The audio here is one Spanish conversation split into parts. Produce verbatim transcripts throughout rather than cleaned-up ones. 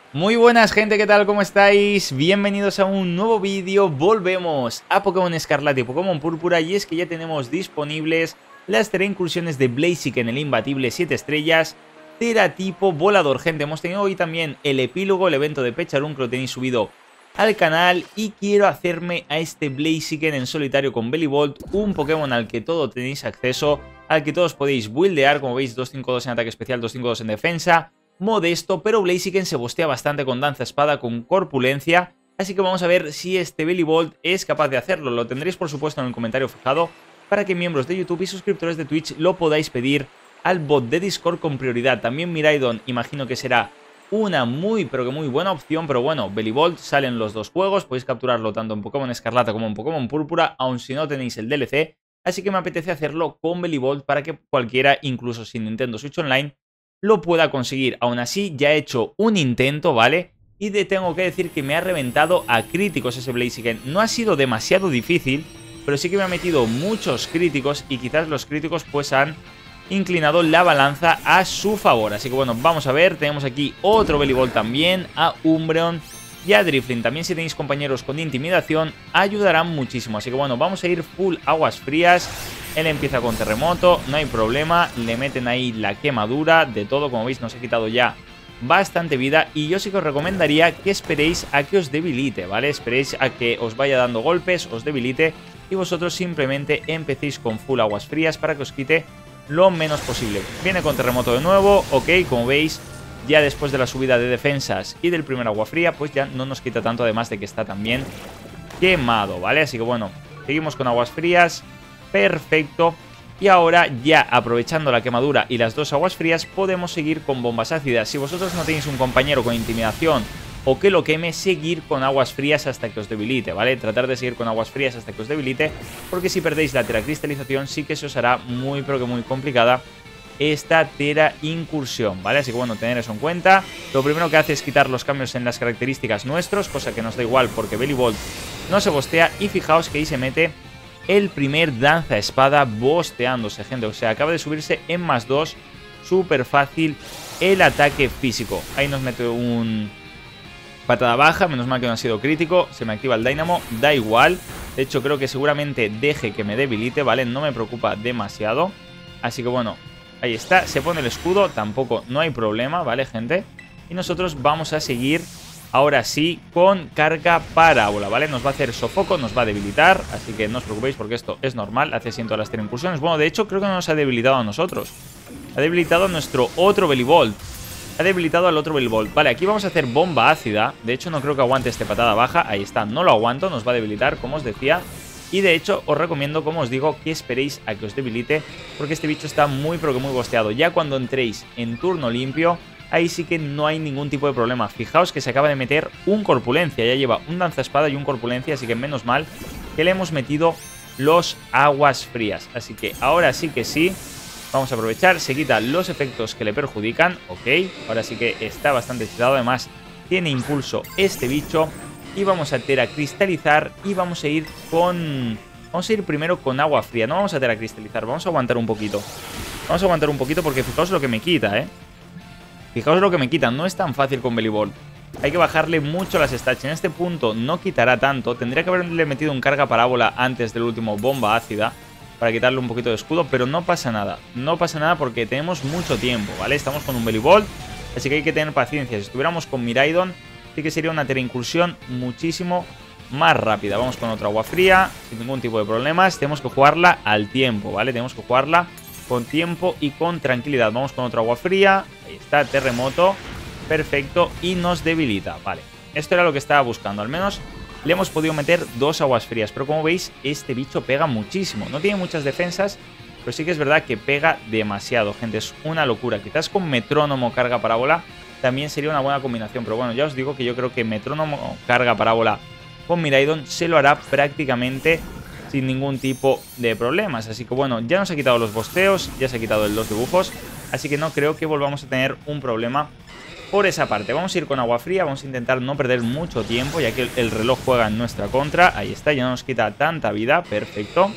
Muy buenas gente, ¿qué tal? ¿Cómo estáis? Bienvenidos a un nuevo vídeo. Volvemos a Pokémon Escarlata y Pokémon Púrpura y es que ya tenemos disponibles las Tera Incursiones de Blaziken, el imbatible siete estrellas, Tera tipo volador. Gente, hemos tenido hoy también el epílogo, el evento de Pecharun, que lo tenéis subido al canal y quiero hacerme a este Blaziken en solitario con Bellibolt, un Pokémon al que todo tenéis acceso, al que todos podéis buildear, como veis, doscientos cincuenta y dos en ataque especial, doscientos cincuenta y dos en defensa. Modesto, pero Blaziken se bostea bastante con danza espada, con corpulencia, así que vamos a ver si este Bellibolt es capaz de hacerlo. Lo tendréis por supuesto en el comentario fijado para que miembros de YouTube y suscriptores de Twitch lo podáis pedir al bot de Discord con prioridad. También Miraidon imagino que será una muy pero que muy buena opción, pero bueno, Bellibolt sale en los dos juegos, podéis capturarlo tanto en Pokémon Escarlata como en Pokémon Púrpura, aun si no tenéis el D L C, así que me apetece hacerlo con Bellibolt para que cualquiera, incluso sin Nintendo Switch Online, lo pueda conseguir. Aún así, ya he hecho un intento, ¿vale? Y de, tengo que decir que me ha reventado a críticos ese Blaziken. No ha sido demasiado difícil, pero sí que me ha metido muchos críticos y quizás los críticos pues han inclinado la balanza a su favor. Así que bueno, vamos a ver. Tenemos aquí otro Bellibolt también, a Umbreon y a Drifloon. También si tenéis compañeros con intimidación, ayudarán muchísimo. Así que bueno, vamos a ir full aguas frías. Él empieza con terremoto, no hay problema, le meten ahí la quemadura, de todo, como veis nos ha quitado ya bastante vida y yo sí que os recomendaría que esperéis a que os debilite, ¿vale? Esperéis a que os vaya dando golpes, os debilite y vosotros simplemente empecéis con full aguas frías para que os quite lo menos posible. Viene con terremoto de nuevo, ok, como veis, ya después de la subida de defensas y del primer agua fría, pues ya no nos quita tanto, además de que está también quemado, ¿vale? Así que bueno, seguimos con aguas frías. Perfecto. Y ahora ya aprovechando la quemadura y las dos aguas frías podemos seguir con bombas ácidas. Si vosotros no tenéis un compañero con intimidación o que lo queme, seguir con aguas frías hasta que os debilite, ¿vale? Tratar de seguir con aguas frías hasta que os debilite, porque si perdéis la Tera Cristalización sí que se os hará muy pero que muy complicada esta Tera Incursión, ¿vale? Así que bueno, tener eso en cuenta. Lo primero que hace es quitar los cambios en las características nuestros, cosa que nos da igual porque Bellibolt no se bostea y fijaos que ahí se mete el primer danza espada bosteándose, gente. O sea, acaba de subirse en más dos. Súper fácil el ataque físico. Ahí nos mete un patada baja. Menos mal que no ha sido crítico. Se me activa el Dynamo. Da igual. De hecho, creo que seguramente deje que me debilite, ¿vale? No me preocupa demasiado. Así que bueno, ahí está. Se pone el escudo. Tampoco no hay problema, ¿vale, gente? Y nosotros vamos a seguir ahora sí con carga parábola, ¿vale? Nos va a hacer sofoco, nos va a debilitar, así que no os preocupéis porque esto es normal, hace así en todas las Tera Incursiones. Bueno, de hecho creo que no nos ha debilitado a nosotros, ha debilitado a nuestro otro Bellibolt, ha debilitado al otro Bellibolt. Vale, aquí vamos a hacer bomba ácida, de hecho no creo que aguante este patada baja, ahí está, no lo aguanto, nos va a debilitar, como os decía. Y de hecho os recomiendo, como os digo, que esperéis a que os debilite, porque este bicho está muy pero que muy bosteado. Ya cuando entréis en turno limpio, ahí sí que no hay ningún tipo de problema. Fijaos que se acaba de meter un corpulencia. Ya lleva un danza espada y un corpulencia. Así que menos mal que le hemos metido los aguas frías. Así que ahora sí que sí. Vamos a aprovechar. Se quita los efectos que le perjudican. Ok. Ahora sí que está bastante hechizado. Además tiene impulso este bicho. Y vamos a Tera Cristalizar. Y vamos a ir con... Vamos a ir primero con agua fría. No vamos a Tera Cristalizar. Vamos a aguantar un poquito. Vamos a aguantar un poquito porque fijaos lo que me quita, ¿eh? Fijaos lo que me quitan, no es tan fácil con Bellibolt. Hay que bajarle mucho las stats. En este punto no quitará tanto. Tendría que haberle metido un carga parábola antes del último bomba ácida para quitarle un poquito de escudo, pero no pasa nada. No pasa nada porque tenemos mucho tiempo, ¿vale? Estamos con un Bellibolt, así que hay que tener paciencia. Si estuviéramos con Miraidon, sí que sería una Tera Incursión muchísimo más rápida. Vamos con otra agua fría, sin ningún tipo de problemas. Tenemos que jugarla al tiempo, ¿vale? Tenemos que jugarla con tiempo y con tranquilidad. Vamos con otra agua fría. Ahí está, terremoto. Perfecto. Y nos debilita. Vale. Esto era lo que estaba buscando. Al menos le hemos podido meter dos aguas frías. Pero como veis, este bicho pega muchísimo. No tiene muchas defensas, pero sí que es verdad que pega demasiado, gente. Es una locura. Quizás con metrónomo carga parábola también sería una buena combinación. Pero bueno, ya os digo que yo creo que metrónomo carga parábola con Miraidon se lo hará prácticamente sin ningún tipo de problemas. Así que bueno, ya nos ha quitado los bosteos, ya se ha quitado los dibujos, así que no creo que volvamos a tener un problema por esa parte. Vamos a ir con agua fría, vamos a intentar no perder mucho tiempo, ya que el reloj juega en nuestra contra. Ahí está, ya no nos quita tanta vida, perfecto.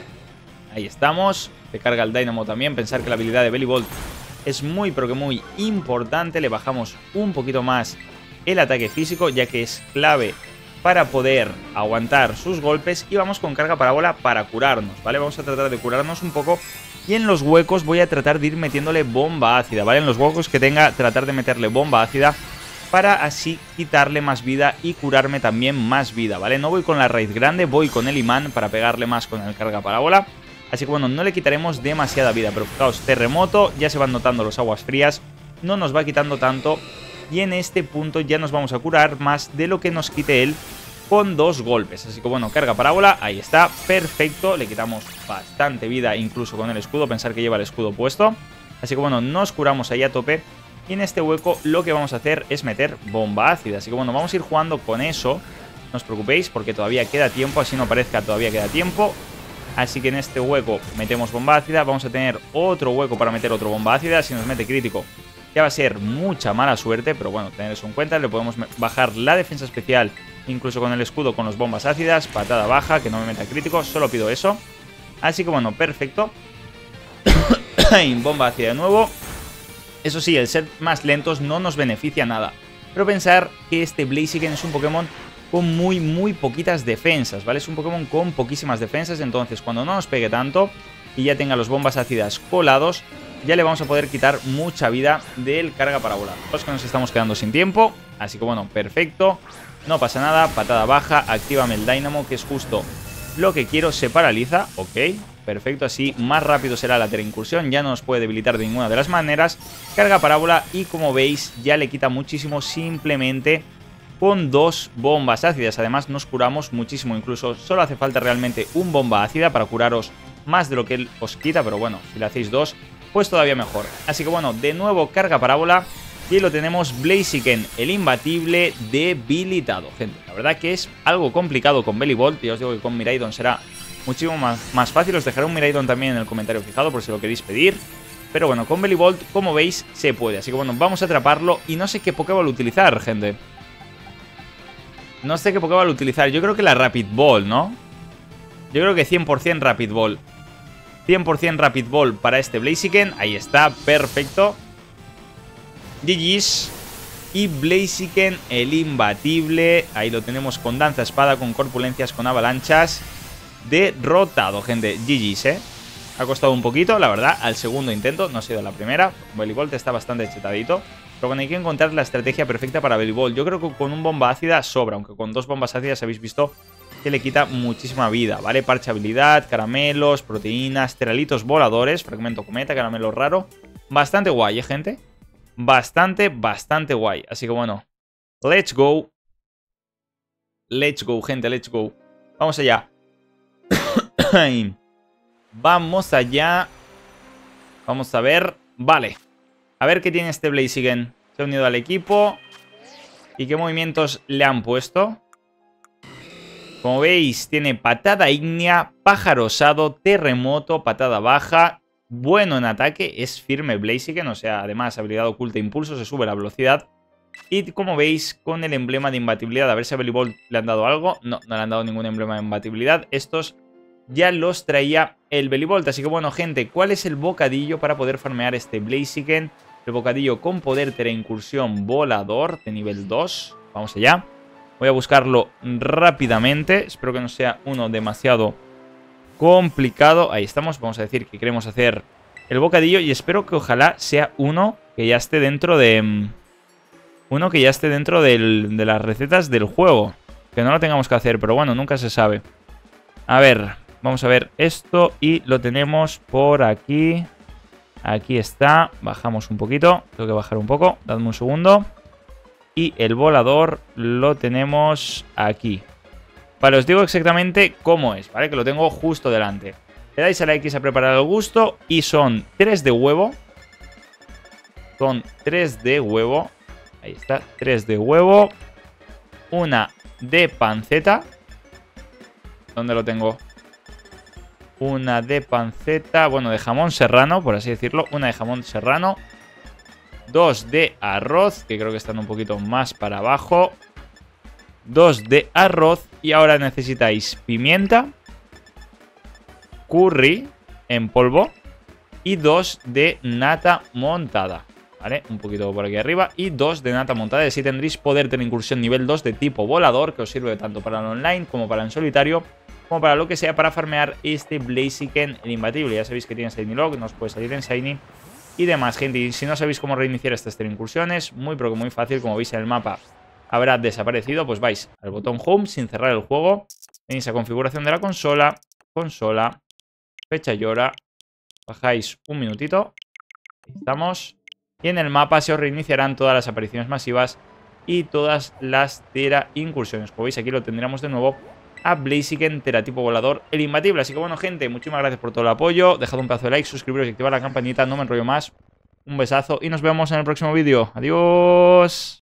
Ahí estamos, se carga el Dynamo también. Pensar que la habilidad de Bellibolt es muy pero que muy importante. Le bajamos un poquito más el ataque físico, ya que es clave para poder aguantar sus golpes. Y vamos con carga parábola para curarnos, ¿vale? Vamos a tratar de curarnos un poco. Y en los huecos voy a tratar de ir metiéndole bomba ácida, ¿vale? En los huecos que tenga, tratar de meterle bomba ácida para así quitarle más vida y curarme también más vida, ¿vale? No voy con la raíz grande, voy con el imán para pegarle más con el carga parábola. Así que bueno, no le quitaremos demasiada vida, pero fijaos, terremoto, ya se van notando los aguas frías, no nos va quitando tanto. Y en este punto ya nos vamos a curar más de lo que nos quite él con dos golpes. Así que bueno, carga parábola, ahí está, perfecto. Le quitamos bastante vida incluso con el escudo, pensar que lleva el escudo puesto. Así que bueno, nos curamos ahí a tope. Y en este hueco lo que vamos a hacer es meter bomba ácida. Así que bueno, vamos a ir jugando con eso. No os preocupéis porque todavía queda tiempo, así no parezca, todavía queda tiempo. Así que en este hueco metemos bomba ácida. Vamos a tener otro hueco para meter otro bomba ácida. Si nos mete crítico ya va a ser mucha mala suerte, pero bueno, tener eso en cuenta. Le podemos bajar la defensa especial incluso con el escudo, con los bombas ácidas. Patada baja, que no me meta crítico, solo pido eso. Así que bueno, perfecto. Bomba ácida de nuevo. Eso sí, el ser más lentos no nos beneficia nada. Pero pensar que este Blaziken es un Pokémon con muy, muy poquitas defensas, ¿vale? Es un Pokémon con poquísimas defensas, entonces cuando no nos pegue tanto y ya tenga los bombas ácidas colados, ya le vamos a poder quitar mucha vida del carga parábola. Los que nos estamos quedando sin tiempo, así que bueno, perfecto. No pasa nada, patada baja, actívame el Dynamo, que es justo lo que quiero. Se paraliza, ok, perfecto, así más rápido será la teleincursión, ya no nos puede debilitar de ninguna de las maneras. Carga parábola y como veis ya le quita muchísimo simplemente con dos bombas ácidas. Además nos curamos muchísimo, incluso solo hace falta realmente un bomba ácida para curaros más de lo que él os quita, pero bueno, si le hacéis dos, pues todavía mejor. Así que bueno, de nuevo carga parábola y lo tenemos Blaziken, el imbatible, debilitado, gente. La verdad que es algo complicado con Bellibolt, y os digo que con Miraidon será muchísimo más, más fácil. Os dejaré un Miraidon también en el comentario fijado por si lo queréis pedir. Pero bueno, con Bellibolt, como veis, se puede. Así que bueno, vamos a atraparlo y no sé qué Pokéball utilizar, gente. No sé qué Pokéball utilizar. Yo creo que la Rapid Ball, ¿no? Yo creo que cien por cien Rapid Ball. cien por cien Rapid Ball para este Blaziken. Ahí está, perfecto. G G's. Y Blaziken, el imbatible. Ahí lo tenemos con danza espada, con corpulencias, con avalanchas. Derrotado, gente. G G's, ¿eh? Ha costado un poquito, la verdad, al segundo intento. No ha sido la primera. Bellibolt está bastante chetadito. Pero bueno, hay que encontrar la estrategia perfecta para Bellibolt. Yo creo que con un bomba ácida sobra. Aunque con dos bombas ácidas habéis visto que le quita muchísima vida, ¿vale? Parchabilidad, caramelos, proteínas, teralitos voladores, fragmento cometa, caramelo raro. Bastante guay, ¿eh, gente? Bastante, bastante guay. Así que bueno, let's go. Let's go, gente, let's go. Vamos allá. Vamos allá. Vamos a ver. Vale. A ver qué tiene este Blaziken. Se ha unido al equipo. ¿Y qué movimientos le han puesto? Como veis, tiene patada ígnea, pájaro osado, terremoto, patada baja. Bueno en ataque, es firme Blaziken, o sea, además habilidad oculta impulso, se sube la velocidad. Y como veis, con el emblema de imbatibilidad, a ver si a Bellibolt le han dado algo. No, no le han dado ningún emblema de imbatibilidad. Estos ya los traía el Bellibolt. Así que bueno, gente, ¿cuál es el bocadillo para poder farmear este Blaziken? El bocadillo con poder teleincursión volador de nivel dos. Vamos allá. Voy a buscarlo rápidamente. Espero que no sea uno demasiado complicado. Ahí estamos. Vamos a decir que queremos hacer el bocadillo. Y espero que ojalá sea uno que ya esté dentro de... Uno que ya esté dentro del, de las recetas del juego. Que no lo tengamos que hacer. Pero bueno, nunca se sabe. A ver. Vamos a ver esto. Y lo tenemos por aquí. Aquí está. Bajamos un poquito. Tengo que bajar un poco. Dadme un segundo. Y el volador lo tenemos aquí. Vale, os digo exactamente cómo es, ¿vale? Que lo tengo justo delante. Le dais a la X a preparar el gusto. Y son tres de huevo. Son tres de huevo. Ahí está, tres de huevo. Una de panceta. ¿Dónde lo tengo? Una de panceta. Bueno, de jamón serrano, por así decirlo. Una de jamón serrano. Dos de arroz, que creo que están un poquito más para abajo. Dos de arroz. Y ahora necesitáis pimienta, curry en polvo y dos de nata montada. ¿vale? Un poquito por aquí arriba. Y dos de nata montada. Así tendréis poder de incursión nivel dos de tipo volador, que os sirve tanto para el online como para el solitario, como para lo que sea, para farmear este Blaziken, el imbatible. Ya sabéis que tiene Shiny Lock, nos puede salir en Shiny y demás, gente. Y si no sabéis cómo reiniciar estas tres incursiones, muy pero que muy fácil, como veis en el mapa habrá desaparecido, pues vais al botón Home sin cerrar el juego, venís a configuración de la consola, consola, fecha y hora, bajáis un minutito, ahí estamos, y en el mapa se os reiniciarán todas las apariciones masivas y todas las Tera incursiones. Como veis aquí lo tendremos de nuevo a Blaziken, Teratipo volador, el imbatible. Así que bueno, gente, muchísimas gracias por todo el apoyo, dejad un pedazo de like, suscribiros y activad la campanita, no me enrollo más, un besazo y nos vemos en el próximo vídeo. Adiós.